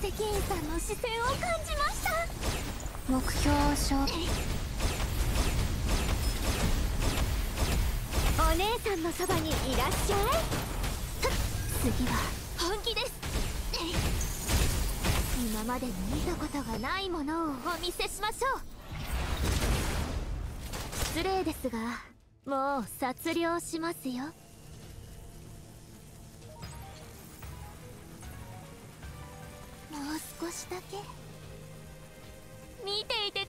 関員さんの視線を感じました。 目標を消お姉さんのそばにいらっしゃい。次は本気です。今までに見たことがないものをお見せしましょう。失礼ですがもう殺了しますよ。もう少しだけ見ていて